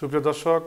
সুপ্রিয় দর্শক,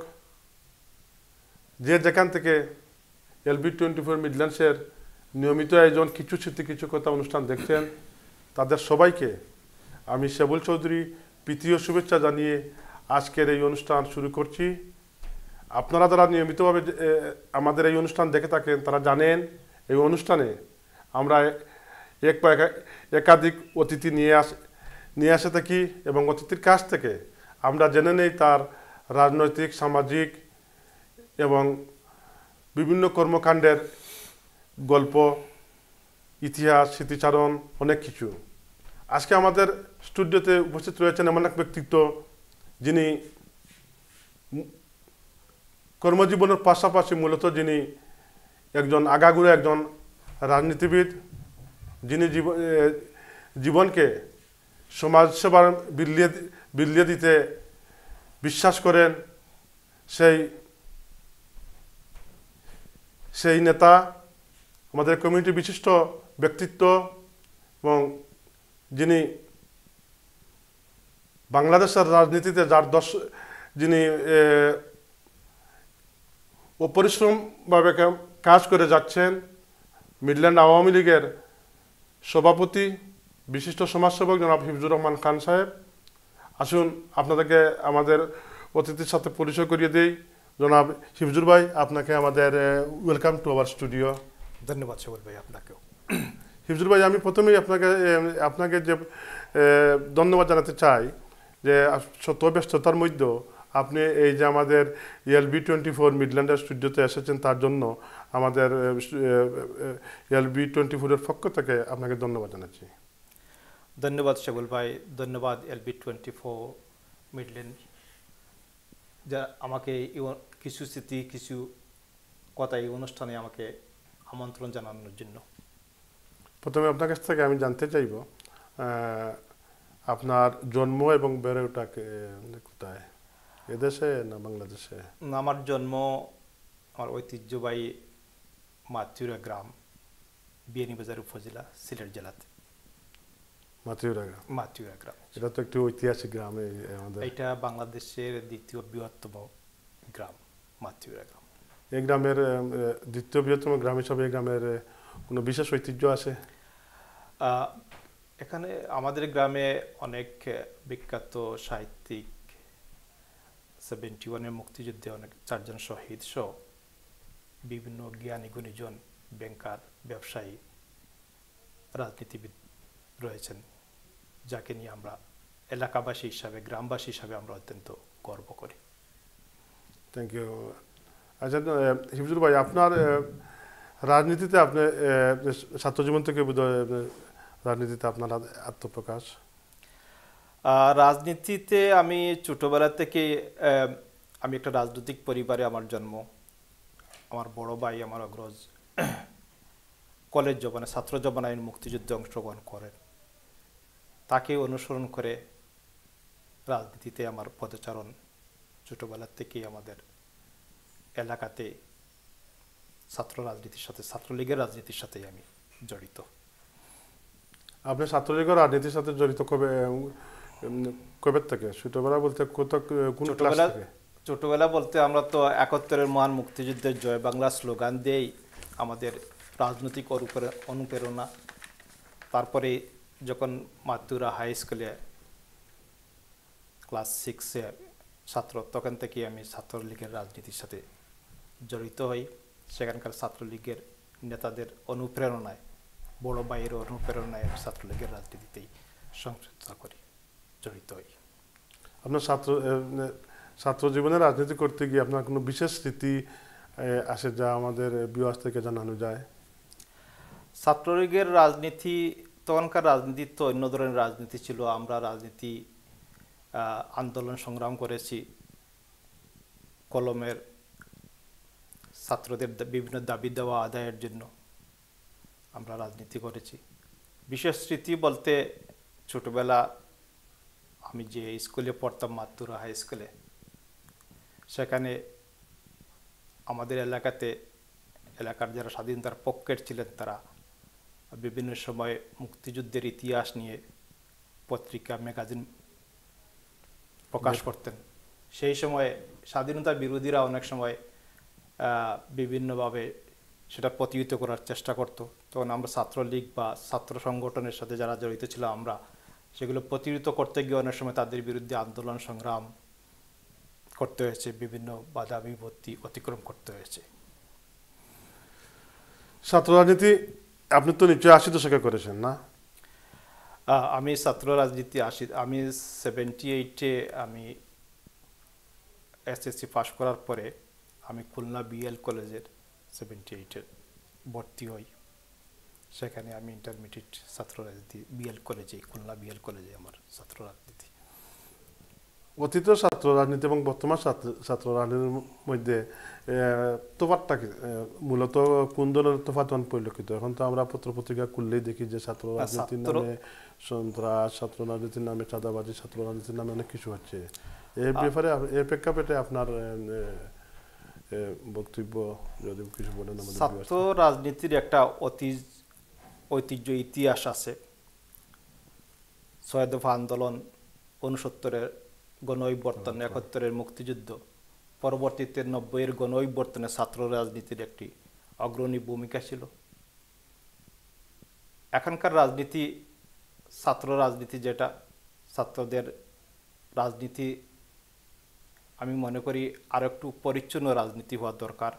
যে যেখান থেকে LB24 মিডল্যান্ডসের নিয়মিত আয়োজন কিছু স্মৃতি কিছু কথা অনুষ্ঠান দেখছেন, তাদের সবাইকে আমি শেবুল চৌধুরী প্রীতীয় শুভেচ্ছা জানিয়ে আজকের এই অনুষ্ঠান শুরু করছি। আপনারা যারা নিয়মিতভাবে আমাদের এই অনুষ্ঠান দেখে থাকেন তারা জানেন এই অনুষ্ঠানে আমরা একাধিক অতিথি নিয়ে আসে থাকি এবং অতিথির কাছ থেকে আমরা জেনে নেই তার রাজনৈতিক, সামাজিক এবং বিভিন্ন কর্মকাণ্ডের গল্প, ইতিহাস, স্মৃতিচারণ, অনেক কিছু। আজকে আমাদের স্টুডিওতে উপস্থিত রয়েছেন এমন এক ব্যক্তিত্ব যিনি কর্মজীবনের পাশাপাশি মূলত যিনি একজন আগাগোড়া একজন রাজনীতিবিদ, যিনি জীবনকে সমাজসেবার বিলিয়ে দিতে বিশ্বাস করেন, সেই নেতা, আমাদের কমিউনিটি বিশিষ্ট ব্যক্তিত্ব এবং যিনি বাংলাদেশের রাজনীতিতে যিনি অপরিশ্রমভাবে কাজ করে যাচ্ছেন, মিডল্যান্ড আওয়ামী লীগের সভাপতি, বিশিষ্ট সমাজসেবক জনাব হিফজুর রহমান খান সাহেব। আসুন আপনাদেরকে আমাদের অতিথির সাথে পরিচয় করিয়ে দিই। জনাব হিফজুর ভাই, আপনাকে আমাদের ওয়েলকাম টু আওয়ার স্টুডিও। ধন্যবাদ শেবুল ভাই, আপনাকেও। হিফজুর ভাই, আমি প্রথমেই আপনাকে যে ধন্যবাদ জানাতে চাই যে শত ব্যস্ততার মধ্যেও আপনি এই যে আমাদের LB24 মিডল্যান্ডের স্টুডিওতে এসেছেন, তার জন্য আমাদের LB24 এর পক্ষ থেকে আপনাকে ধন্যবাদ জানাচ্ছি। ধন্যবাদ শেবুল ভাই, ধন্যবাদ LB24 মিডল্যান্ড যা আমাকে কিছু স্মৃতি কিছু কথা এই অনুষ্ঠানে আমাকে আমন্ত্রণ জানানোর জন্য। প্রথমে আপনার কাছ থেকে আমি জানতে চাইব আপনার জন্ম এবং বেড়ে ওঠা কোথায়, এদেশে না বাংলাদেশে? আমার জন্ম আমার ঐতিহ্যবাহী মাতৃরা গ্রাম, বিয়ানীবাজার উপজেলা, সিলেট জেলাতে। মাতৃরা গ্রাম? মাতৃরা গ্রাম, এটা তো একটি ঐতিহাসিক গ্রাম। এটা বাংলাদেশের দ্বিতীয় বৃহত্তম গ্রাম, মাতৃরা গ্রাম। এই গ্রামের দ্বিতীয় বৃহত্তম গ্রাম হিসাবে এই গ্রামের কোনো বিশেষ ঐতিহ্য আছে? এখানে আমাদের গ্রামে অনেক বিখ্যাত সাহিত্যিক, 71-এর মুক্তিযুদ্ধে অনেক 4 জন শহীদ সহ বিভিন্ন জ্ঞানী গুণীজন, ব্যাংকার, ব্যবসায়ী, রাজনীতিবিদ রয়েছেন, যাকে নিয়ে আমরা এলাকাবাসী হিসাবে, গ্রামবাসী হিসাবে আমরা অত্যন্ত গর্ব করি। Thank you. আচ্ছা হিফজুর ভাই, আপনার রাজনীতিতে আপনি ছাত্রজীবন থেকে রাজনীতিতে আপনার আত্মপ্রকাশ? রাজনীতিতে আমি ছোটবেলা থেকে আমি একটা রাজনৈতিক পরিবারে আমার জন্ম। আমার বড় ভাই, আমার অগ্রজ, কলেজ জীবনে, ছাত্র জীবনে মুক্তিযুদ্ধে অংশগ্রহণ করেন। তাকে অনুসরণ করে রাজনীতিতে আমার পদচারণ ছোটবেলা থেকেই আমাদের এলাকাতে ছাত্র রাজনীতির সাথে, ছাত্রলীগের রাজনীতির সাথেই আমি জড়িত। আপনি ছাত্রলীগের রাজনীতির সাথে জড়িত কবে থেকে? ছোটবেলা বলতে কোন ক্লাস থেকে? ছোটবেলা বলতে আমরা তো 71-এর মহান মুক্তিযুদ্ধের জয় বাংলা স্লোগান দিয়েই আমাদের রাজনৈতিক অনুপ্রেরণা। তারপরে যখন মাতুরা হাই স্কুলে ক্লাস 6-এ ছাত্র, তখন থেকে আমি ছাত্রলীগের রাজনীতির সাথে জড়িত হই। সেখানকার ছাত্রলীগের নেতাদের অনুপ্রেরণায়, বড় ভাইয়ের অনুপ্রেরণায় ছাত্রলীগের রাজনীতিতেই সংযুক্ত করি, জড়িত হই। আপনার ছাত্র জীবনে রাজনীতি করতে গিয়ে আপনার কোনো বিশেষ স্মৃতি আসে যা আমাদের ভিউয়ার্স থেকে জানানো যায়? ছাত্রলীগের রাজনীতি, তখনকার রাজনীতি তো অন্য ধরনের রাজনীতি ছিল। আমরা রাজনীতি আন্দোলন সংগ্রাম করেছি, কলমের ছাত্রদের বিভিন্ন দাবি দেওয়া আদায়ের জন্য আমরা রাজনীতি করেছি। বিশেষ স্মৃতি বলতে, ছোটবেলা আমি যে স্কুলে পড়তাম, মাতুরা হাই স্কুলে, সেখানে আমাদের এলাকার যারা স্বাধীনতার পক্ষের ছিলেন তারা বিভিন্ন সময় মুক্তিযুদ্ধের ইতিহাস নিয়ে পত্রিকা, ম্যাগাজিন প্রকাশ করতেন। সেই সময় স্বাধীনতা বিরোধীরা অনেক সময় বিভিন্নভাবে সেটা প্রতিহত করার চেষ্টা করত। তখন আমরা ছাত্রলীগ বা ছাত্র সংগঠনের সাথে যারা জড়িত ছিল আমরা সেগুলো প্রতিহত করতে গিয়ে অনেক সময় তাদের বিরুদ্ধে আন্দোলন সংগ্রাম করতে হয়েছে, বিভিন্ন বাধা বিপত্তি অতিক্রম করতে হয়েছে। ছাত্র রাজনীতি আপনি তো নিশ্চয়ই 80 দশকে করেছেন না? আমি ছাত্র রাজনীতি আমি 78-এ আমি এসএসসি পাশ করার পরে আমি খুলনা বিএল কলেজের 78-এ ভর্তি হই। সেখানে আমি ইন্টারমিডিয়েট ছাত্র রাজনীতি বিএল কলেজে, খুলনা বিএল কলেজে আমার ছাত্র রাজনীতি। অতীত ছাত্র রাজনীতি এবং বর্তমান ছাত্র রাজনীতির মধ্যে তোফাতটা কি, মূলত কোন ধরনের তোফাত পরিলক্ষিত? এখন তো আমরা পত্রপত্রিকা খুললেই দেখি যে ছাত্র রাজনীতির নামে সন্ত্রাস, ছাত্র রাজনীতির নামে চাঁদাবাজি, ছাত্র রাজনীতির নামে অনেক কিছু হচ্ছে। এই ব্যাপারে এই প্রেক্ষাপটে আপনার বক্তব্য যদি কিছু বলেন। ছাত্র রাজনীতির একটা ঐতিহ্য ইতিহাস আছে। 6 দফা আন্দোলন, 69-এর গণঅভ্যুত্থান, 71-এর মুক্তিযুদ্ধ, পরবর্তীতে 90-এর গণঅভ্যুত্থানে ছাত্র রাজনীতির একটি অগ্রণী ভূমিকা ছিল। এখনকার রাজনীতি, ছাত্র রাজনীতি যেটা, ছাত্রদের রাজনীতি আমি মনে করি আর একটু পরিচ্ছন্ন রাজনীতি হওয়া দরকার।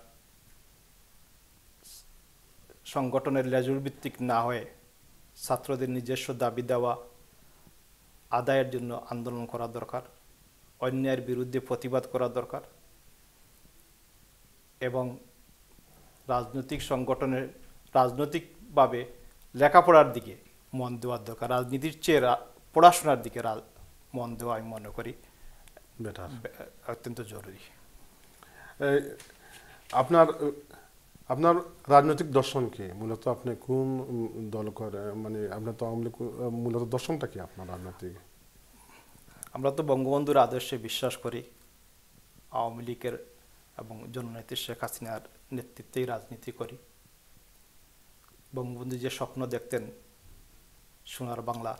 সংগঠনের লেজুর ভিত্তিক না হয়ে ছাত্রদের নিজস্ব দাবি দেওয়া আদায়ের জন্য আন্দোলন করা দরকার, অন্যায়ের বিরুদ্ধে প্রতিবাদ করা দরকার এবং রাজনৈতিকভাবে লেখাপড়ার দিকে মন দেওয়ার দরকার। রাজনীতির চেয়ে পড়াশোনার দিকে মন দেওয়া আমি মনে করি অত্যন্ত জরুরি। আপনার রাজনৈতিক দর্শন কি? মূলত আপনি কোন দল করে, মানে আপনার তো আওয়ামী লীগ, মূলত দর্শনটা কি আপনার রাজনৈতিক? আমরা তো বঙ্গবন্ধুর আদর্শে বিশ্বাস করি। আওয়ামী লীগের এবং জননেত্রী শেখ হাসিনার নেতৃত্বেই রাজনীতি করি। বঙ্গবন্ধু যে স্বপ্ন দেখতেন সোনার বাংলা,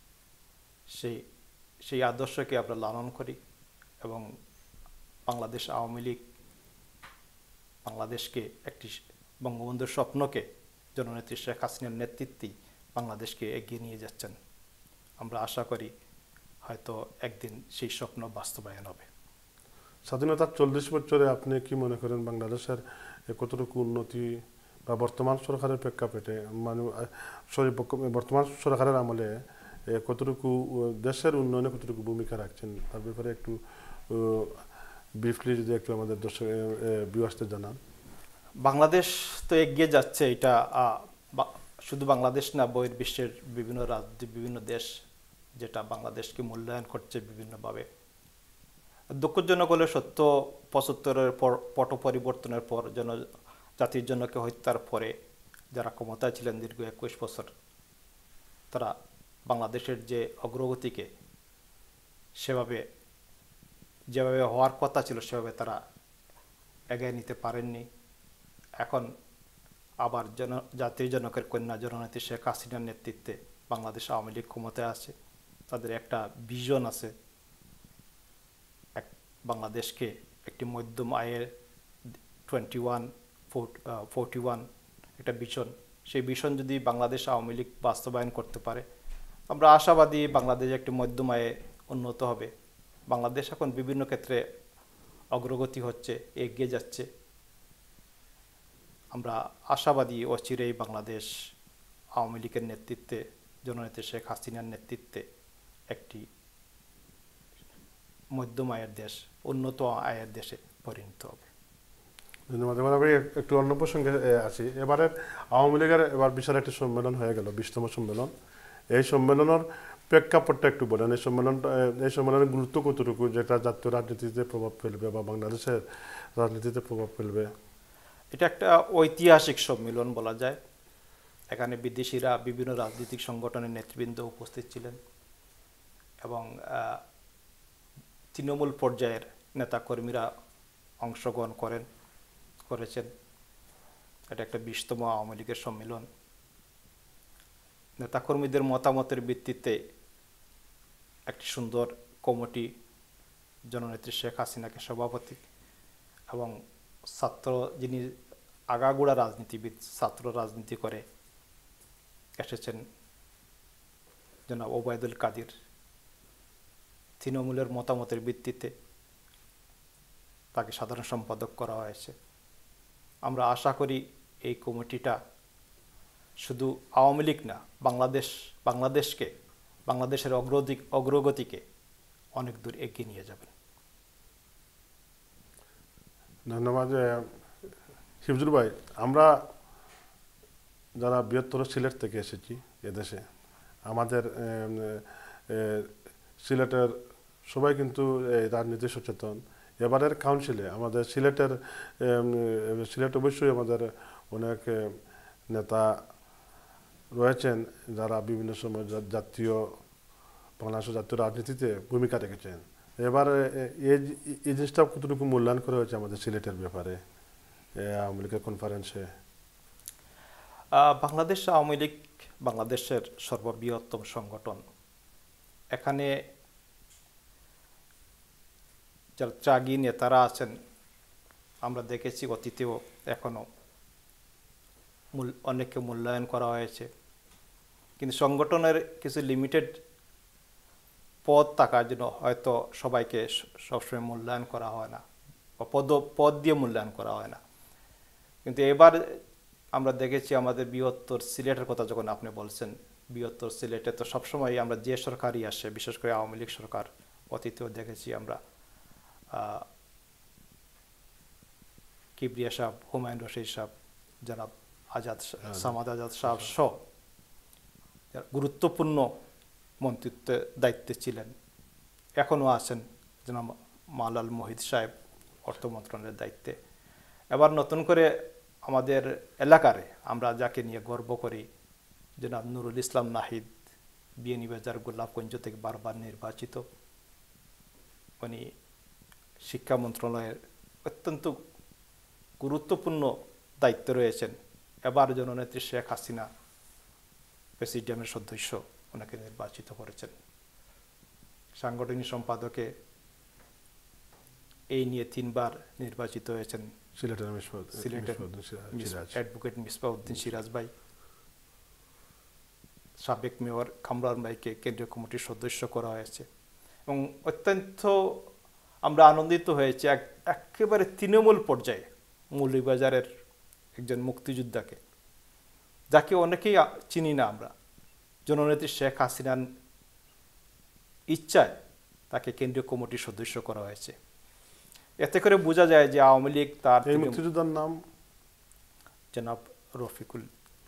সেই আদর্শকে আমরা লালন করি এবং বাংলাদেশ আওয়ামী লীগ বাংলাদেশকে একটি বঙ্গবন্ধুর স্বপ্নকে জননেত্রী শেখ হাসিনার নেতৃত্বেই বাংলাদেশকে এগিয়ে নিয়ে যাচ্ছেন। আমরা আশা করি হয়তো একদিন সেই স্বপ্ন বাস্তবায়ন হবে। স্বাধীনতার 40 বছরে আপনি কি মনে করেন বাংলাদেশের কতটুকু উন্নতি বা বর্তমান সরকারের প্রেক্ষাপটে, মানে বর্তমান সরকারের আমলে কতটুকু দেশের উন্নয়নে কতটুকু ভূমিকা রাখছেন, তার ব্যাপারে একটু ব্রিফলি যদি একটু আমাদের দর্শক ভিউয়ার্সদের জানান। বাংলাদেশ তো এগিয়ে যাচ্ছে, এটা শুধু বাংলাদেশ না, বহির্বিশ্বের বিভিন্ন রাজ্য, বিভিন্ন দেশ যেটা বাংলাদেশকে মূল্যায়ন করছে বিভিন্নভাবে। দুঃখজনক হলে সত্য, 75-এর পর পট পরিবর্তনের পর জাতির জনকে হত্যার পরে যারা ক্ষমতায় ছিলেন দীর্ঘ 21 বছর, তারা বাংলাদেশের যে অগ্রগতিকে যেভাবে হওয়ার কথা ছিল সেভাবে তারা এগিয়ে নিতে পারেননি। এখন আবার জাতির জনকের কন্যা জননেত্রী শেখ হাসিনার নেতৃত্বে বাংলাদেশ আওয়ামী লীগ ক্ষমতায় আছে। তাদের একটা ভিশন আছে, বাংলাদেশকে একটি মধ্যম আয়ের 21-41 একটা ভিশন। সেই ভিশন যদি বাংলাদেশ আওয়ামী লীগ বাস্তবায়ন করতে পারে, আমরা আশাবাদী বাংলাদেশ একটি মধ্যম আয়ে উন্নত হবে। বাংলাদেশ এখন বিভিন্ন ক্ষেত্রে অগ্রগতি হচ্ছে, এগিয়ে যাচ্ছে। আমরা আশাবাদী অচিরেই বাংলাদেশ আওয়ামী লীগের নেতৃত্বে, জননেত্রী শেখ হাসিনার নেতৃত্বে একটি মধ্যম আয়ের দেশ, উন্নত আয়ের দেশে পরিণত হবে। ধন্যবাদ। এবার আমি একটু অন্য প্রসঙ্গে আসি। এবারে আওয়ামী লীগের এবার বিশাল একটি সম্মেলন হয়ে গেল, 20তম সম্মেলন। এই সম্মেলনের প্রেক্ষাপটটা একটু বলেন। এই সম্মেলনের গুরুত্ব কতটুকু, যেটা জাতীয় রাজনীতিতে প্রভাব ফেলবে বা বাংলাদেশের রাজনীতিতে প্রভাব ফেলবে? এটা একটা ঐতিহাসিক সম্মেলন বলা যায়। এখানে বিদেশিরা, বিভিন্ন রাজনৈতিক সংগঠনের নেতৃবৃন্দ উপস্থিত ছিলেন এবং তৃণমূল পর্যায়ের নেতাকর্মীরা অংশগ্রহণ করেছেন। এটা একটা 20তম আওয়ামী লীগের সম্মেলন। নেতাকর্মীদের মতামতের ভিত্তিতে একটি সুন্দর কমিটি জননেত্রী শেখ হাসিনাকে সভাপতি এবং ছাত্র যিনি আগাগোড়া রাজনীতিবিদ, ছাত্র রাজনীতি করে এসেছেন জনাব ওবায়দুল কাদের, তৃণমূলের মতামতের ভিত্তিতে তাকে সাধারণ সম্পাদক করা হয়েছে। আমরা আশা করি এই কমিটিটা শুধু আওয়ামী লীগ না, বাংলাদেশের অগ্রগতিকে অনেক দূর এগিয়ে নিয়ে যাবেন। ধন্যবাদ হিফজুর ভাই। আমরা যারা বৃহত্তর সিলেট থেকে এসেছি এদেশে, আমাদের সিলেটের সবাই কিন্তু রাজনীতি সচেতন। এবারের কাউন্সিলে আমাদের সিলেট অবশ্যই আমাদের অনেক নেতা রয়েছেন যারা বিভিন্ন সময় বাংলাদেশের জাতীয় রাজনীতিতে ভূমিকা রেখেছেন। এবার এই জিনিসটা কতটুকু মূল্যায়ন করা হয়েছে আমাদের সিলেটের ব্যাপারে আওয়ামী লীগের কনফারেন্সে? বাংলাদেশ আওয়ামী লীগ বাংলাদেশের সর্ববৃহত্তম সংগঠন। এখানে যারা ত্যাগী নেতারা আছেন, আমরা দেখেছি অতীতেও এখনো অনেককে মূল্যায়ন করা হয়েছে, কিন্তু সংগঠনের কিছু লিমিটেড পদ থাকার জন্য হয়তো সবাইকে সবসময় মূল্যায়ন করা হয় না, বা পদ দিয়ে মূল্যায়ন করা হয় না। কিন্তু এবার আমরা দেখেছি আমাদের বৃহত্তর সিলেটের কথা যখন আপনি বলছেন, বৃহত্তর সিলেটে তো সবসময় আমরা যে সরকারই আসে, বিশেষ করে আওয়ামী লীগ সরকার, অতীতেও দেখেছি আমরা কিবরিয়া সাহেব, হুমায়ুন রশিদ সাহেব, জনাব সামাদ আজাদ সাহেব সহ গুরুত্বপূর্ণ মন্ত্রিত্বের দায়িত্বে ছিলেন, এখনও আছেন জনাব মালাল মোহিত সাহেব অর্থ মন্ত্রণালয়ের দায়িত্বে। এবার নতুন করে আমাদের এলাকারে আমরা যাকে নিয়ে গর্ব করি, জনাব নুরুল ইসলাম নাহিদ, বিয়ানীবাজার গোলাপগঞ্জ থেকে বারবার নির্বাচিত, উনি শিক্ষা মন্ত্রণালয়ের অত্যন্ত গুরুত্বপূর্ণ দায়িত্বে রয়েছেন। এবার জননেত্রী শেখ হাসিনা প্রেসিডিয়ামের সদস্য ওনাকে নির্বাচিত করেছেন। সাংগঠনিক সম্পাদকে এই নিয়ে 3 বার নির্বাচিত হয়েছেন সিলেটের অ্যাডভোকেট মিসবাউদ্দিন সিরাজ ভাই। সাবেক মেয়র কামরান ভাইকে কেন্দ্রীয় কমিটির সদস্য করা হয়েছে এবং অত্যন্ত আমরা আনন্দিত হয়েছি একেবারে তৃণমূল পর্যায়ে মৌলভীবাজারের একজন মুক্তিযোদ্ধাকে, যাকে অনেকেই চিনি না আমরা, জননেত্রী শেখ হাসিনার ইচ্ছায় তাকে কেন্দ্রীয় কমিটির সদস্য করা হয়েছে। এতে করে বোঝা যায় যে আওয়ামী লীগ তার মুক্তিযোদ্ধার নাম জনাব রফিকুল।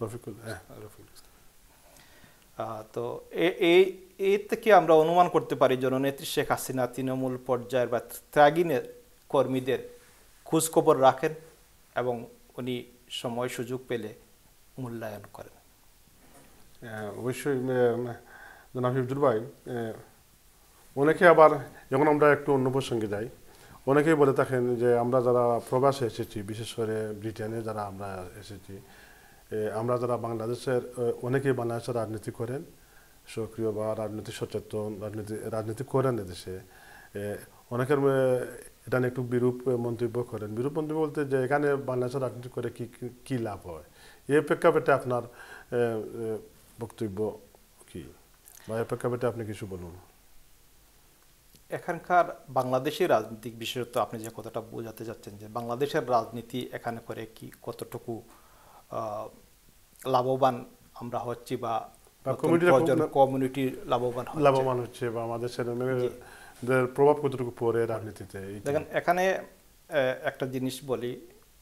তো এই থেকে আমরা অনুমান করতে পারি জননেত্রী শেখ হাসিনা তৃণমূল পর্যায়ের বা ত্যাগী কর্মীদের খোঁজ খবর রাখেন এবং উনি সময় সুযোগ পেলে মূল্যায়ন করেন। অবশ্যই জনাব হিফজুর ভাই, অনেকে আবার যখন আমরা একটু অন্য প্রসঙ্গে যাই, অনেকেই বলে থাকেন যে আমরা যারা প্রবাসে এসেছি, বিশেষ করে ব্রিটেনে যারা আমরা এসেছি, আমরা যারা বাংলাদেশের, অনেকেই বাংলাদেশের রাজনীতি করেন, সক্রিয় বা রাজনীতি সচেতন, রাজনীতি করেন এদেশে। অনেকের এটা নিয়ে একটু বিরূপ মন্তব্য করেন। বিরূপ মন্তব্য বলতে যে এখানে বাংলাদেশের রাজনীতি করে কি লাভ হয়, এই প্রেক্ষাপটে আপনার বক্তব্য কি, বা এই প্রেক্ষাপটে আপনি কিছু বলুন। এখানকার বাংলাদেশের রাজনীতিক বিশেষত আপনি যে কথাটা বোঝাতে যাচ্ছেন যে বাংলাদেশের রাজনীতি এখানে করে কি কতটুকু লাভবান আমরা হচ্ছি বা কমিউনিটি লাভবান হচ্ছে, বা আমাদের ছেলেমেয়েদের প্রভাব কতটুকু পড়ে রাজনীতিতে। দেখেন, এখানে একটা জিনিস বলি,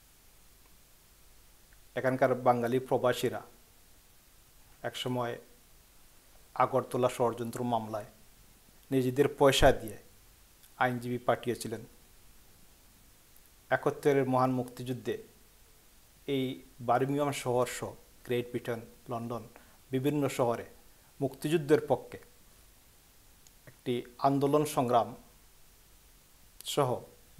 এখানকার বাঙালি প্রবাসীরা একসময় আগরতলা ষড়যন্ত্র মামলায় নিজেদের পয়সা দিয়ে আইনজীবী পাঠিয়েছিলেন। 71-এর মহান মুক্তিযুদ্ধে এই বার্মিংহাম শহর সহ গ্রেট ব্রিটেন, লন্ডন, বিভিন্ন শহরে মুক্তিযুদ্ধের পক্ষে একটি আন্দোলন সংগ্রাম সহ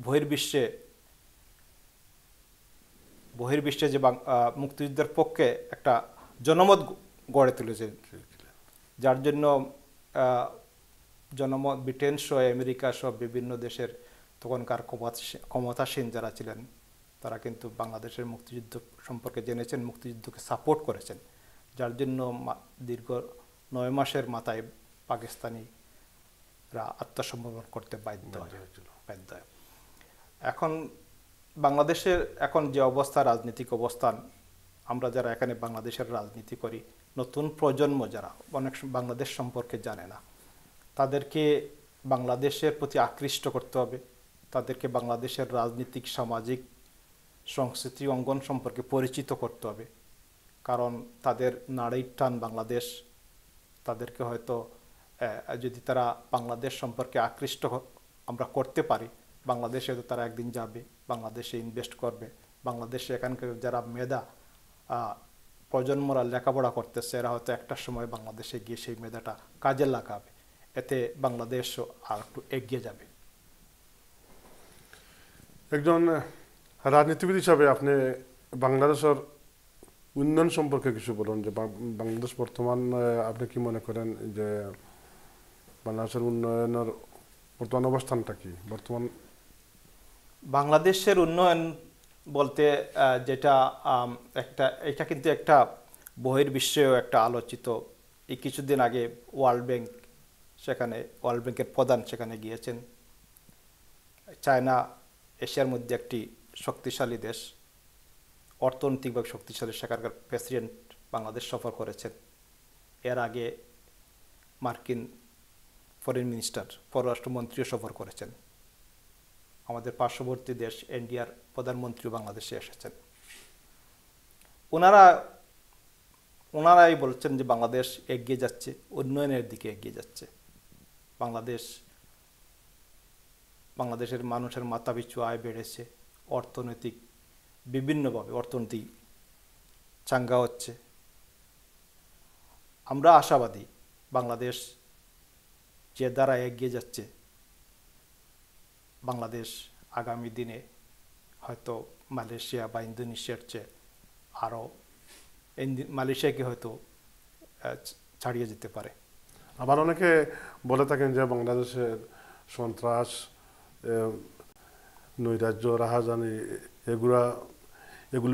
বহির্বিশ্বে যে মুক্তিযুদ্ধের পক্ষে একটা জনমত গড়ে তুলেছে, যার জন্য জনমত ব্রিটেন সহ আমেরিকা সহ বিভিন্ন দেশের তখনকার ক্ষমতাসীন যারা ছিলেন তারা কিন্তু বাংলাদেশের মুক্তিযুদ্ধ সম্পর্কে জেনেছেন, মুক্তিযুদ্ধকে সাপোর্ট করেছেন, যার জন্য দীর্ঘ 9 মাসের মাথায় পাকিস্তানিরা আত্মসমর্পণ করতে বাধ্য হয়। এখন বাংলাদেশের এখন যে অবস্থা, রাজনৈতিক অবস্থান, আমরা যারা এখানে বাংলাদেশের রাজনীতি করি, নতুন প্রজন্ম যারা অনেক বাংলাদেশ সম্পর্কে জানে না, তাদেরকে বাংলাদেশের প্রতি আকৃষ্ট করতে হবে, তাদেরকে বাংলাদেশের রাজনীতিক, সামাজিক, সংস্কৃতি অঙ্গন সম্পর্কে পরিচিত করতে হবে। কারণ তাদের নাড়ির টান বাংলাদেশ, তাদেরকে হয়তো যদি তারা বাংলাদেশ সম্পর্কে আকৃষ্ট আমরা করতে পারি, বাংলাদেশে তো তারা একদিন যাবে, বাংলাদেশে ইনভেস্ট করবে, বাংলাদেশে এখানকার যারা মেধা প্রজন্মরা লেখাপড়া করতেছে এরা হয়তো একটা সময় বাংলাদেশে গিয়ে সেই মেধাটা কাজে লাগাবে, এতে বাংলাদেশও আর একটু এগিয়ে যাবে। একজন রাজনীতিবিদ হিসাবে আপনি বাংলাদেশের উন্নয়ন সম্পর্কে কিছু বলুন, যে বাংলাদেশ বর্তমান আপনি কি মনে করেন যে বাংলাদেশের উন্নয়নের বর্তমান অবস্থানটা কি? বর্তমান বাংলাদেশের উন্নয়ন বলতে যেটা এটা কিন্তু একটা বহির্বিশ্বেও একটা আলোচিত। এই কিছুদিন আগে ওয়ার্ল্ড ব্যাংকের প্রধান সেখানে গিয়েছেন। চায়না এশিয়ার মধ্যে একটি শক্তিশালী দেশ, অর্থনৈতিকভাবে শক্তিশালী, সেখানকার প্রেসিডেন্ট বাংলাদেশ সফর করেছেন। এর আগে মার্কিন ফরেন মিনিস্টার, পররাষ্ট্রমন্ত্রীও সফর করেছেন। আমাদের পার্শ্ববর্তী দেশ ইন্ডিয়ার প্রধানমন্ত্রী বাংলাদেশে এসেছেন। ওনারাই বলছেন যে বাংলাদেশ এগিয়ে যাচ্ছে, উন্নয়নের দিকে এগিয়ে যাচ্ছে। বাংলাদেশের মানুষের মাথাপিছু আয় বেড়েছে, বিভিন্নভাবে অর্থনীতি চাঙ্গা হচ্ছে। আমরা আশাবাদী বাংলাদেশ যে দ্বারা এগিয়ে যাচ্ছে, বাংলাদেশ আগামী দিনে হয়তো মালয়েশিয়া বা ইন্দোনেশিয়ার চেয়ে আরও মালয়েশিয়াকে হয়তো ছাড়িয়ে যেতে পারে। আবার অনেকে বলে থাকেন যে বাংলাদেশের সন্ত্রাস, নৈরাজ্য, রাহাজানি এগুলো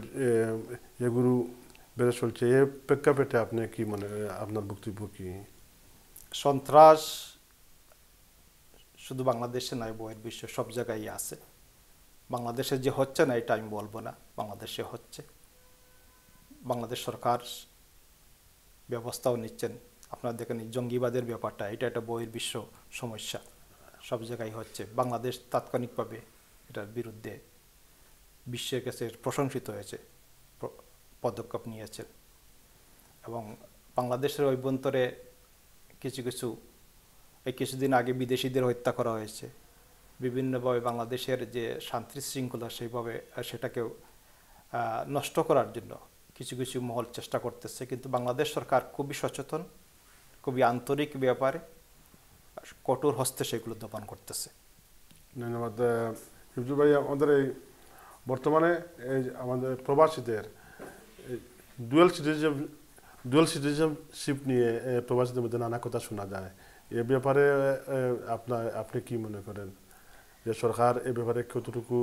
বেড়ে চলছে। এর প্রেক্ষাপটে আপনি কি আপনার বক্তব্য কি? সন্ত্রাস শুধু বাংলাদেশে নয়, বহির্বিশ্বে সব জায়গায় আছে। বাংলাদেশে যে হচ্ছে না এটা আমি বলবো না, বাংলাদেশে হচ্ছে। বাংলাদেশ সরকার ব্যবস্থাও নিচ্ছেন। আপনারা দেখেন জঙ্গিবাদের ব্যাপারটা, এটা একটা বহির্বিশ্ব সমস্যা, সব জায়গায় হচ্ছে। বাংলাদেশ তাৎক্ষণিকভাবে এটার বিরুদ্ধে বিশ্বের কাছে প্রশংসিত হয়েছে, পদক্ষেপ নিয়েছেন। এবং বাংলাদেশের অভ্যন্তরে কিছুদিন আগে বিদেশিদের হত্যা করা হয়েছে। বিভিন্নভাবে বাংলাদেশের যে শান্তি শৃঙ্খলা সেটাকেও নষ্ট করার জন্য কিছু কিছু মহল চেষ্টা করতেছে। কিন্তু বাংলাদেশ সরকার খুবই সচেতন, খুবই আন্তরিক ব্যাপারে, কঠোর হস্তে সেগুলো দমন করতেছে। ধন্যবাদ হিফজুর ভাই। আমাদের এই বর্তমানে আমাদের প্রবাসীদের ডুয়াল সিটিজেনশিপ নিয়ে প্রবাসীদের মধ্যে নানা কথা শোনা যায়। এ ব্যাপারে আপনি কি মনে করেন যে সরকার এ ব্যাপারে কতটুকু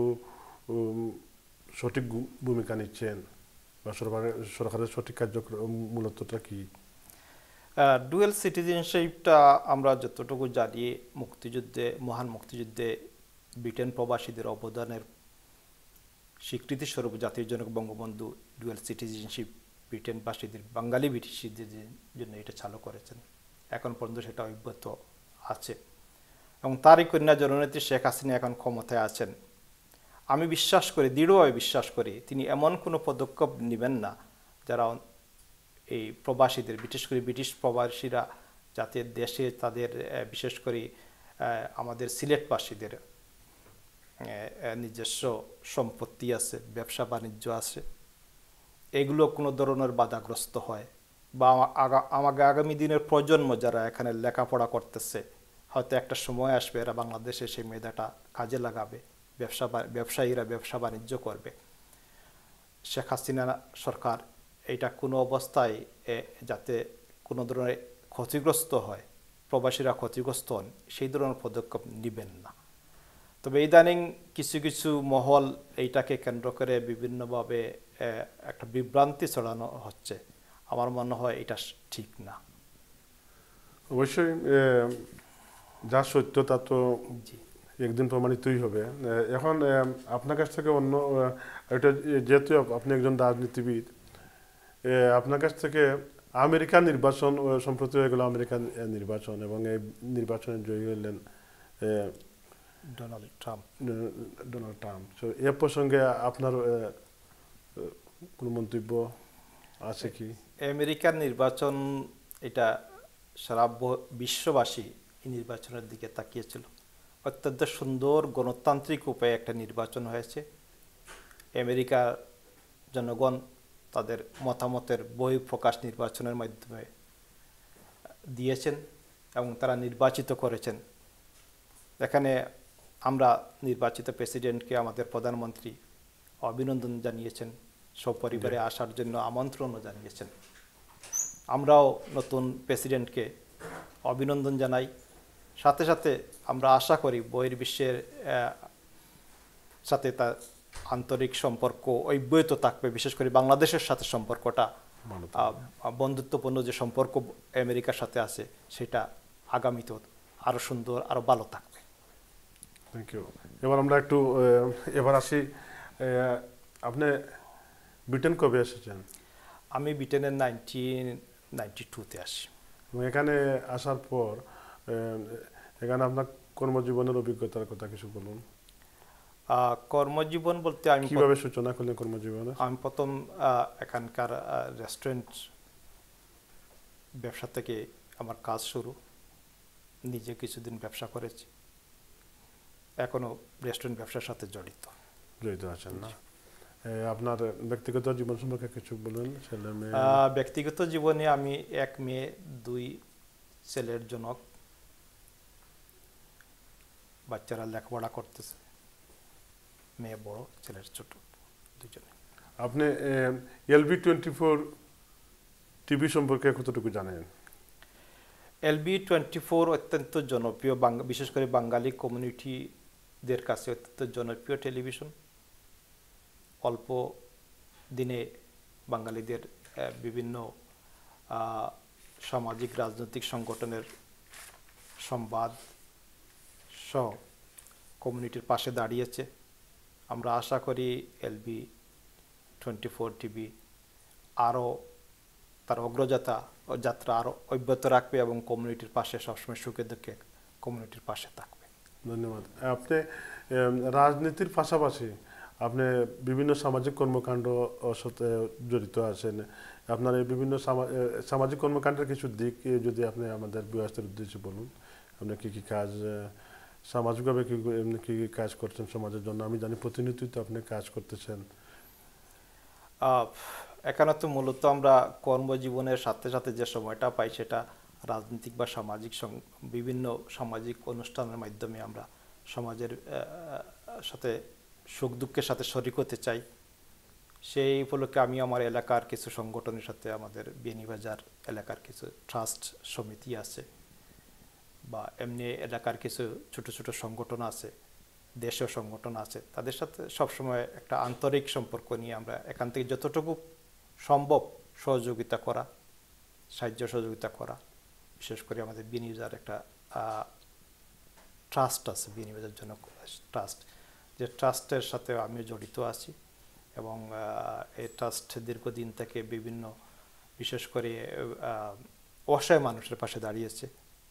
সঠিক ভূমিকা নিচ্ছেন, বা সরকারের সঠিক কার্যক্রম মূলতটা কি? ডুয়েল সিটিজেনশিপটা আমরা যতটুকু জানি, মহান মুক্তিযুদ্ধে ব্রিটেন প্রবাসীদের অবদানের স্বীকৃতিস্বরূপ জাতির জনক বঙ্গবন্ধু ডুয়েল সিটিজেনশিপ ব্রিটেনবাসীদের, বাঙালি ব্রিটিশদের জন্য এটা চালু করেছেন। এখন পর্যন্ত সেটা অব্যাহত আছে এবং তারই কন্যা জননেত্রী শেখ হাসিনা এখন ক্ষমতায় আছেন। আমি দৃঢ়ভাবে বিশ্বাস করি তিনি এমন কোনো পদক্ষেপ নেবেন না যারা এই প্রবাসীদের, বিশেষ করে ব্রিটিশ প্রবাসীরা যাতে দেশে তাদের, বিশেষ করে আমাদের সিলেটবাসীদের নিজস্ব সম্পত্তি আছে, ব্যবসা বাণিজ্য আছে, এগুলো কোনো ধরনের বাধাগ্রস্ত হয়, বা আগামী দিনের প্রজন্ম যারা এখানে লেখাপড়া করতেছে, হয়তো একটা সময় আসবে এরা বাংলাদেশে সেই মেধাটা কাজে লাগাবে, ব্যবসায়ীরা ব্যবসা বাণিজ্য করবে। শেখ হাসিনা সরকার এটা কোনো অবস্থায় যাতে কোনো ধরনের ক্ষতিগ্রস্ত হয় প্রবাসীরা ক্ষতিগ্রস্ত হন সেই ধরনের পদক্ষেপ নেবেন না। তবে ইদানিং কিছু কিছু মহল এইটাকে কেন্দ্র করে বিভিন্নভাবে একটা বিভ্রান্তি ছড়ানো হচ্ছে, আমার মনে হয় এটা ঠিক না। অবশ্যই যা সত্য তা তো জি একদিন প্রমাণিতই হবে। এখন আপনার কাছ থেকে অন্য এটা যেহেতু আপনি একজন রাজনীতিবিদ, আপনার কাছ থেকে আমেরিকান নির্বাচন সম্প্রতি হয়ে গেল, আমেরিকান নির্বাচন, এবং এই নির্বাচনে জয়ী হলেন ডোনাল্ড ট্রাম্প। তো এ প্রসঙ্গে আপনার কোনো মন্তব্য আছে কি? আমেরিকার নির্বাচন, এটা সারা বিশ্ববাসী এই নির্বাচনের দিকে তাকিয়েছিল। অত্যন্ত সুন্দর গণতান্ত্রিক উপায়ে একটা নির্বাচন হয়েছে। আমেরিকার জনগণ তাদের মতামতের বহিঃপ্রকাশ নির্বাচনের মাধ্যমে দিয়েছেন এবং তারা নির্বাচিত করেছেন। এখানে আমরা নির্বাচিত প্রেসিডেন্টকে আমাদের প্রধানমন্ত্রী অভিনন্দন জানিয়েছেন, সপরিবারে আসার জন্য আমন্ত্রণও জানিয়েছেন। আমরাও নতুন প্রেসিডেন্টকে অভিনন্দন জানাই। সাথে সাথে আমরা আশা করি বহির্বিশ্বের সাথে তার আন্তরিক সম্পর্ক অব্যাহত থাকবে। বিশেষ করে বাংলাদেশের সাথে সম্পর্কটা, বন্ধুত্বপূর্ণ যে সম্পর্ক আমেরিকার সাথে আছে, সেটা আগামীতে আরও সুন্দর, আরও ভালো থাকবে। Thank you. এবার আমরা একটু এবার আসি, আপনি ব্রিটেন কবে এসেছেন? আমি ব্রিটেনের 1992-তে আসি। এবং এখানে আসার পর এখানে আপনার কর্মজীবনের অভিজ্ঞতার কথা কিছু বলুন। কর্মজীবন বলতে আমি কিভাবে সূচনা করলেন কর্মজীবনে? আমি প্রথম এখানকার রেস্টুরেন্ট ব্যবসা থেকে আমার কাজ শুরু। নিজে কিছুদিন ব্যবসা করেছি, এখনো রেস্টুরেন্ট ব্যবসার সাথে জড়িত আছেন না? আপনার ব্যক্তিগত জীবন সম্পর্কে কিছু বলুন। ছেলে মেয়ে? ব্যক্তিগত জীবনে আমি 1 মেয়ে 2 ছেলের জনক। বাচ্চারা লেখাপড়া করতেছে, মেয়ে বড়, ছেলের ছোট, দুজনে। আপনি LB24 টিভি সম্পর্কে কতটুকু জানেন? LB24 অত্যন্ত জনপ্রিয়, বিশেষ করে বাঙালি কমিউনিটিদের কাছে অত্যন্ত জনপ্রিয় টেলিভিশন। অল্প দিনে বাঙালিদের বিভিন্ন সামাজিক রাজনৈতিক সংগঠনের সংবাদ সহ কমিউনিটির পাশে দাঁড়িয়েছে। আমরা আশা করি LB24 টিভি আরও তার যাত্রা আরও অব্যাহত রাখবে এবং কমিউনিটির পাশে সবসময় সুখে দুঃখে কমিউনিটির পাশে থাকবে। ধন্যবাদ। আপনি রাজনীতির পাশাপাশি আপনি বিভিন্ন সামাজিক কর্মকাণ্ড সাথে জড়িত আছেন। আপনার এই বিভিন্ন সামাজিক কর্মকাণ্ডের কিছু দিক যদি আপনি আমাদের ভিউয়ার্সদের উদ্দেশ্যে বলুন। আপনি কী কী কাজ সামাজিকভাবে কী কী কাজ করছেন সমাজের জন্য? আমি জানি প্রতিনিয়তই তো আপনি কাজ করতেছেন। এখানে তো মূলত আমরা কর্মজীবনের সাথে সাথে যে সময়টা পাই, সেটা রাজনৈতিক বা সামাজিক বিভিন্ন সামাজিক অনুষ্ঠানের মাধ্যমে আমরা সমাজের সাথে সুখ দুঃখের সাথে শরিক হতে চাই। সেই উপলক্ষে আমি আমার এলাকার কিছু সংগঠনের সাথে, আমাদের বিয়ানীবাজার এলাকার কিছু ট্রাস্ট সমিতি আছে বা এমনি এলাকার কিছু ছোট ছোট সংগঠন আছে, দেশীয় সংগঠন আছে, তাদের সাথে সবসময় একটা আন্তরিক সম্পর্ক নিয়ে আমরা এখান থেকে যতটুকু সম্ভব সহযোগিতা করা, সাহায্য সহযোগিতা করা। বিশেষ করে আমাদের বিয়ানীবাজার একটা ট্রাস্ট আছে, বিয়ানীবাজার জন্য ট্রাস্ট, যে ট্রাস্টের সাথে আমি জড়িত আছি এবং এই ট্রাস্ট দীর্ঘদিন থেকে বিভিন্ন, বিশেষ করে অসহায় মানুষের পাশে দাঁড়িয়েছে।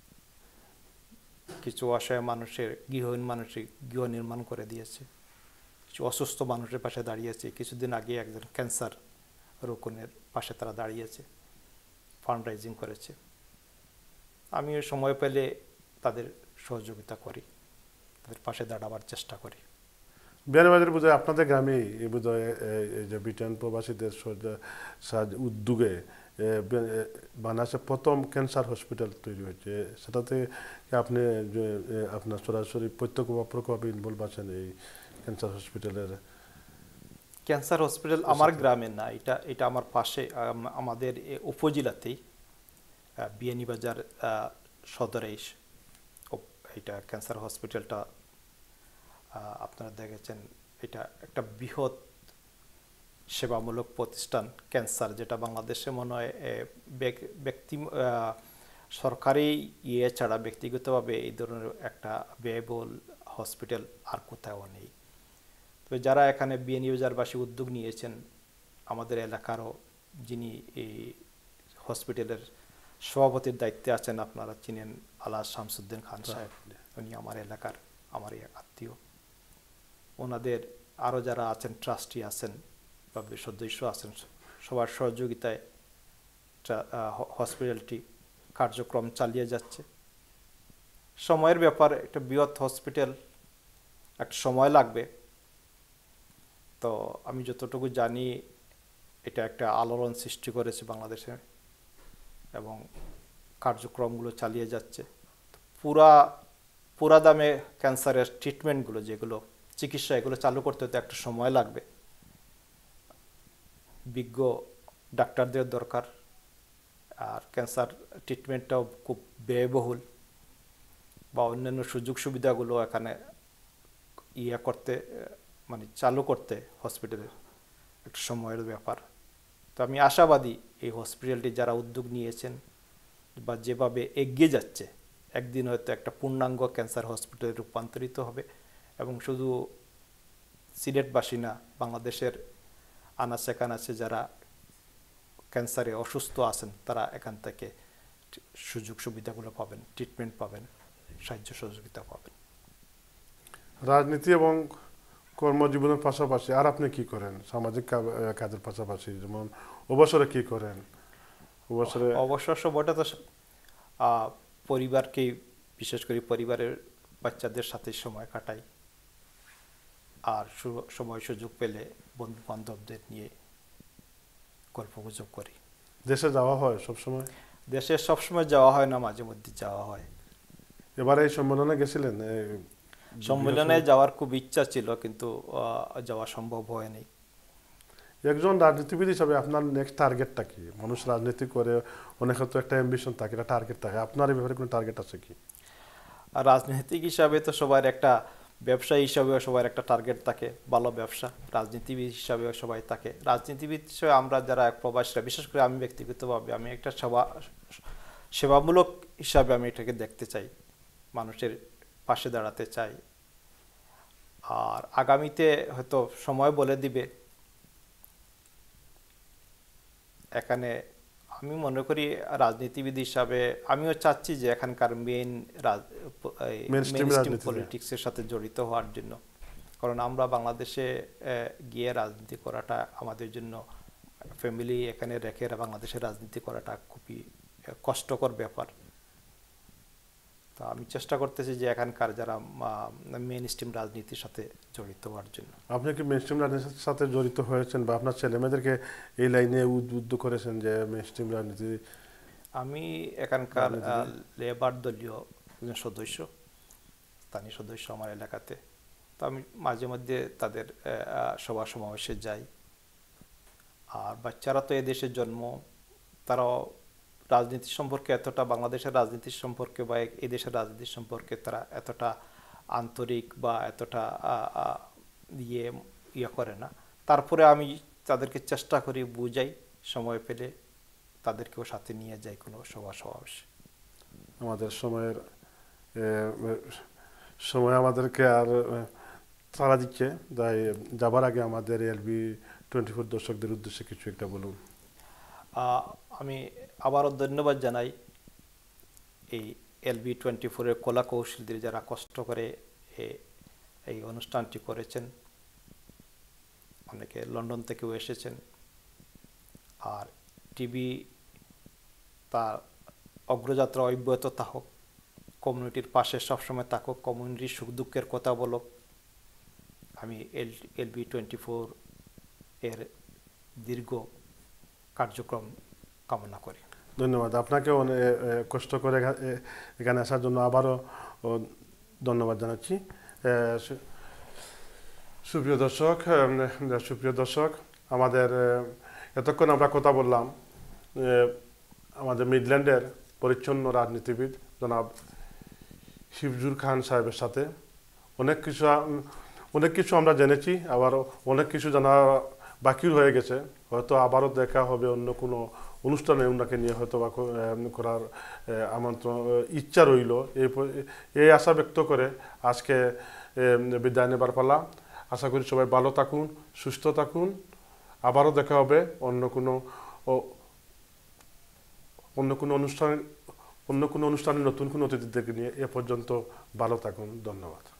কিছু অসহায় মানুষের গৃহ নির্মাণ করে দিয়েছে, কিছু অসুস্থ মানুষের পাশে দাঁড়িয়েছে। কিছুদিন আগে একজন ক্যান্সার রোগীর পাশে তারা দাঁড়িয়েছে, ফান্ড রাইজিং করেছে। আমি সময় পেলে তাদের সহযোগিতা করি, তাদের পাশে দাঁড়াবার চেষ্টা করি। বিয়ানীবাজার বোধহয় আপনাদের গ্রামেই বোধহয় এই যে ব্রিটেন প্রবাসীদের উদ্যোগে বাংলাদেশের প্রথম ক্যান্সার হসপিটাল তৈরি হয়েছে। সেটাতে আপনি আপনার সরাসরি প্রত্যক্ষ বা পরোক্ষভাবে ইনভলভ আছেন এই ক্যান্সার হসপিটালের? ক্যান্সার হসপিটাল আমার গ্রামে না, এটা আমার পাশে, আমাদের উপজেলাতেই বিয়ানীবাজার সদরে এটা ক্যান্সার হসপিটালটা আপনারা দেখেছেন, এটা একটা বৃহৎ সেবামূলক প্রতিষ্ঠান ক্যান্সার, যেটা বাংলাদেশে মনে হয় ব্যক্তি সরকারি ছাড়া ব্যক্তিগতভাবে এই ধরনের একটা ব্যয়বহুল হসপিটাল আর কোথাও নেই। তবে যারা এখানে বিনিয়োগবাসী উদ্যোগ নিয়েছেন, আমাদের এলাকারও যিনি এই হসপিটালের সভাপতির দায়িত্বে আছেন, আপনারা চিনেন আলা শামসুদ্দিন খান সাহেব, উনি আমার এলাকার আমারই আত্মীয়। ওনাদের আরও যারা আছেন, ট্রাস্টি আছেন বা সদস্য আছেন, সবার সহযোগিতায় হসপিটালটি কার্যক্রম চালিয়ে যাচ্ছে। সময়ের ব্যাপার, একটা বৃহৎ হসপিটাল, একটা সময় লাগবে। তো আমি যতটুকু জানি এটা একটা আলোড়ন সৃষ্টি করেছে বাংলাদেশে এবং কার্যক্রমগুলো চালিয়ে যাচ্ছে। পুরা দামে ক্যান্সারের ট্রিটমেন্টগুলো, যেগুলো চিকিৎসা, এগুলো চালু করতে হতে একটা সময় লাগবে। বিজ্ঞ ডাক্তারদের দরকার, আর ক্যান্সার ট্রিটমেন্টটাও খুব ব্যয়বহুল, বা অন্যান্য সুযোগ সুবিধাগুলো এখানে করতে মানে চালু করতে হসপিটালের একটা সময়ের ব্যাপার। তো আমি আশাবাদী এই হসপিটালটি যারা উদ্যোগ নিয়েছেন বা যেভাবে এগিয়ে যাচ্ছে, একদিন হয়তো একটা পূর্ণাঙ্গ ক্যান্সার হসপিটালে রূপান্তরিত হবে এবং শুধু সিলেটবাসী না, বাংলাদেশের আনাচে কানাচে যারা ক্যান্সারে অসুস্থ আছেন তারা এখান থেকে সুযোগ সুবিধাগুলো পাবেন, ট্রিটমেন্ট পাবেন, সাহায্য সহযোগিতা পাবেন। রাজনীতি এবং কর্মজীবনের পাশাপাশি আর আপনি কি করেন সামাজিক কাজের পাশাপাশি? যেমন অবসরে কি করেন? অবসর সময়টা তো পরিবারকে, বিশেষ করে পরিবারের বাচ্চাদের সাথে সময় কাটাই, আর সময় সুযোগ পেলে বন্ধু বান্ধবদের নিয়ে গল্প গুজব করি। দেশে যাওয়া হয় সবসময়? দেশে সবসময় যাওয়া হয় না, মাঝে মধ্যে যাওয়া হয়। এবারে এই সম্মেলনে গেছিলেন? সম্মেলনে যাওয়ার খুব ইচ্ছা ছিল, কিন্তু যাওয়া সম্ভব হয়নি। একজন রাজনীতিবিদ হিসাবে আপনার নেক্সট টার্গেটটা কি? মানুষ রাজনীতি করে, অনেকের তো একটা অ্যাম্বিশন থাকে, একটা টার্গেট থাকে। আপনার এই ব্যাপারে কোনো টার্গেট আছে কি? আর রাজনীতিক হিসাবে তো সবার একটা, ব্যবসায়ী হিসাবেও সবার একটা টার্গেট থাকে, ভালো ব্যবসা। রাজনীতিবিদ হিসাবেও সবাই থাকে। রাজনীতিবিদ হিসেবে আমরা যারা প্রবাসীরা, বিশেষ করে আমি ব্যক্তিগতভাবে, আমি একটা সেবামূলক হিসাবে আমি এটাকে দেখতে চাই, মানুষের পাশে দাঁড়াতে চাই। আর আগামীতে হয়তো সময় বলে দিবে। এখানে আমি মনে করি রাজনীতিবিদ হিসাবে আমিও চাচ্ছি যে এখানকার মেইনস্ট্রিম পলিটিক্সের সাথে জড়িত হওয়ার জন্য। কারণ আমরা বাংলাদেশে গিয়ে রাজনীতি করাটা আমাদের জন্য, ফ্যামিলি এখানে রেখে বাংলাদেশে রাজনীতি করাটা খুবই কষ্টকর ব্যাপার। তো আমি চেষ্টা করতেছি যে এখানকার যারা মেইনস্ট্রিম রাজনীতির সাথে জড়িত হওয়ার জন্য। আপনি কি মেইনস্ট্রিম রাজনীতির সাথে জড়িত হয়েছেন বা আপনার ছেলেমেয়েদেরকে এই লাইনে উদ্বুদ্ধ করেছেন যে মেইনস্ট্রিম রাজনীতি? আমি এখানকার লেবার দলীয় সদস্য, স্থানীয় সদস্য আমার এলাকাতে। তো আমি মাঝে মধ্যে তাদের সভা সমাবেশে যাই। আর বাচ্চারা তো এদেশের জন্ম, তারাও রাজনীতি সম্পর্কে এতটা, বাংলাদেশের রাজনীতির সম্পর্কে বা এদেশের রাজনীতির সম্পর্কে তারা এতটা আন্তরিক বা এতটা ইয়ে করে না। তারপরে আমি তাদেরকে চেষ্টা করি বুঝাই, সময় পেলে তাদেরকেও সাথে নিয়ে যাই কোনো সভা সমাবেশে। আমাদের সময় আমাদেরকে আর তাড়া দিচ্ছে, তাই যাবার আগে আমাদের LB24 দর্শকদের উদ্দেশ্যে কিছু একটা বলুন। আমি আবারও ধন্যবাদ জানাই এই LB24 কলা কৌশলীদের, যারা কষ্ট করে এই অনুষ্ঠানটি করেছেন। অনেকে লন্ডন থেকেও এসেছেন। আর টিভি তার অগ্রযাত্রা অব্যাহত থাকুক, কমিউনিটির পাশে সবসময় থাকুক, কমিউনিটির সুখ দুঃখের কথা বলুক। আমি LB24 এর দীর্ঘ কার্যক্রম কামনা করি। ধন্যবাদ আপনাকে, অনেক কষ্ট করে এখানে আসার জন্য আবারও ধন্যবাদ জানাচ্ছি। সুপ্রিয় দর্শক, আমাদের এতক্ষণ আমরা কথা বললাম আমাদের মিডল্যান্ডের পরিচ্ছন্ন রাজনীতিবিদ জনাব হিফজুর খান সাহেবের সাথে অনেক কিছু আমরা জেনেছি, আবার অনেক কিছু জানা বাকি হয়ে গেছে। হয়তো আবারও দেখা হবে অন্য কোনো অনুষ্ঠানে ওনাকে নিয়ে হয়তো বা করার আমন্ত্রণ ইচ্ছা রইল। এই আশা ব্যক্ত করে আজকে বিদায় নেবার পালা। আশা করি সবাই ভালো থাকুন, সুস্থ থাকুন। আবারও দেখা হবে অন্য কোনো অনুষ্ঠানে নতুন কোনো অতিথিদেরকে নিয়ে। এ পর্যন্ত ভালো থাকুন, ধন্যবাদ।